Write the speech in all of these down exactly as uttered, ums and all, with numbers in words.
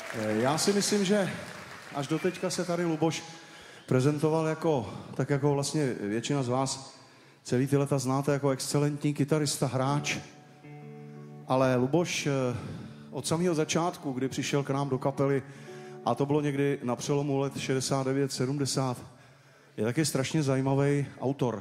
Já si myslím, že až doteďka se tady Luboš prezentoval jako, tak jako vlastně většina z vás celý ty leta znáte jako excelentní kytarista, hráč. Ale Luboš od samého začátku, kdy přišel k nám do kapely, a to bylo někdy na přelomu let šedesát devět sedmdesát, je taky strašně zajímavý autor.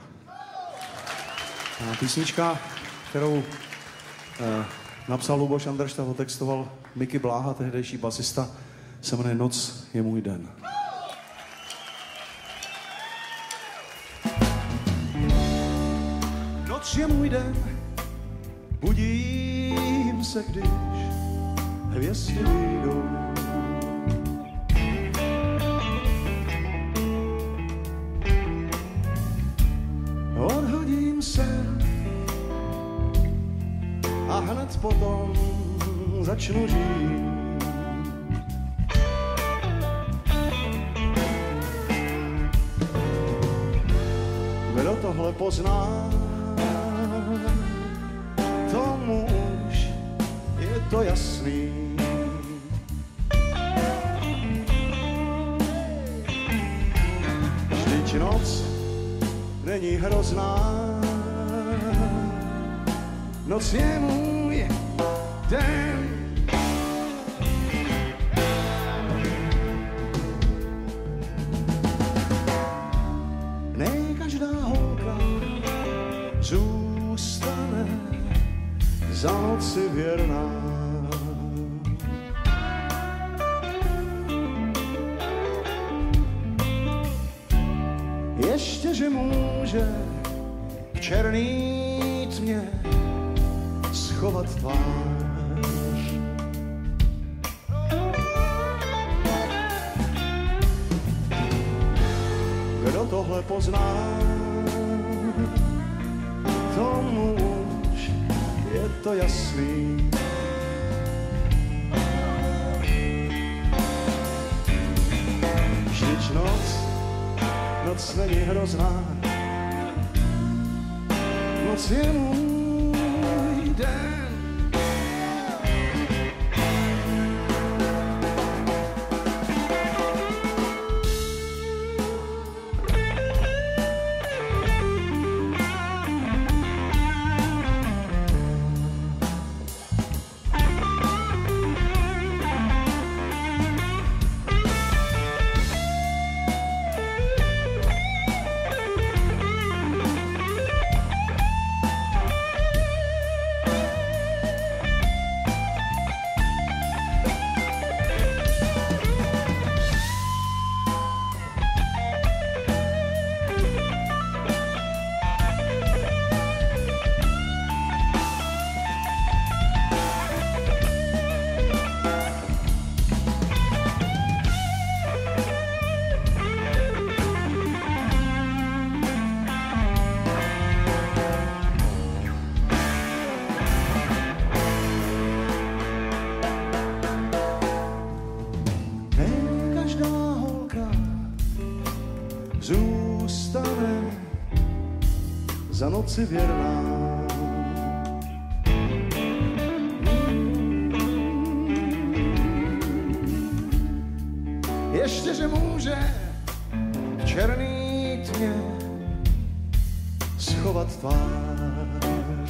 A písnička, kterou eh, napsal Luboš Andršta, otextoval Miky Bláha, tehdejší basista, se jmenuje Noc je můj den. Noc je můj den, budím se, když hvězdy vyjdou. Odhodím se a hned potom začnu žít. Kdo tohle pozná, tomu už je to jasný. Vždyť noc není hrozná, noc je můj den. Ne každá holka zůstane za noci věrná. Ještě, že může v černý tmě schovat tvář. Kdo tohle pozná, tomu už je to jasný. Vždyť noc, noc není hrozná, noc je můj den. Zůstane za noci věrná. Ještě, že může v černý tmě schovat tvář.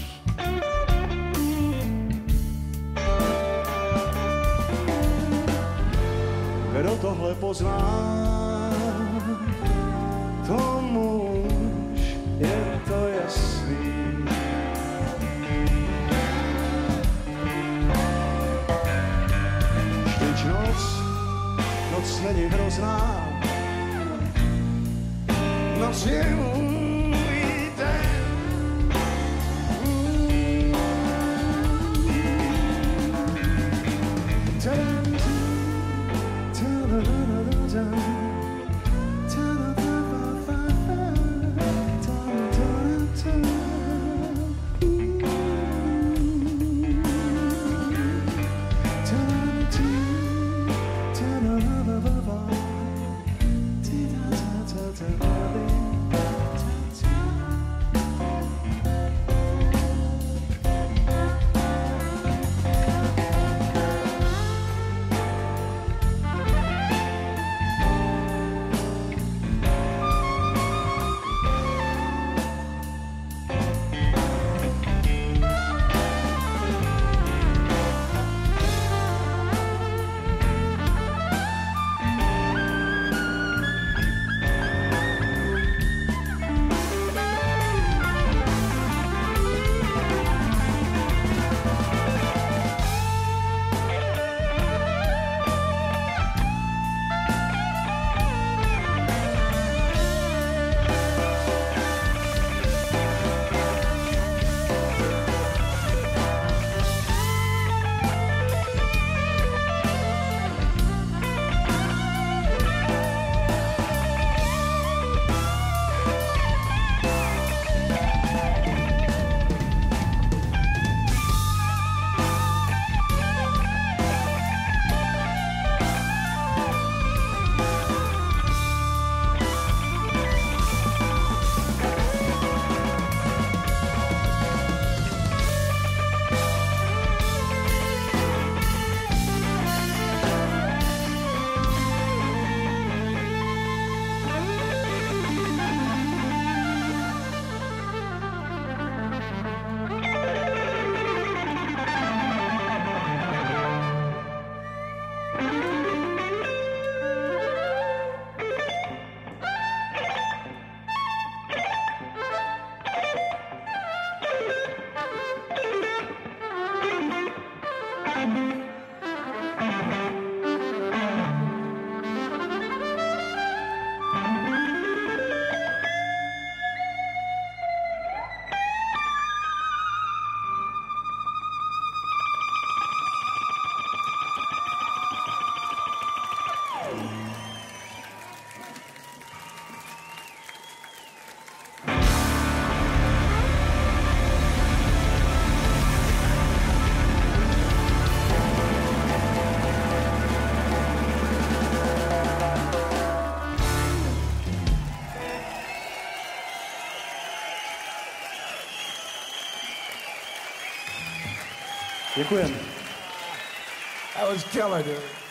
Kdo tohle pozná, tomu už je to jasný. Vždyť noc, noc není hrozná, noc je můj den. Děkujem. That was killer, dude.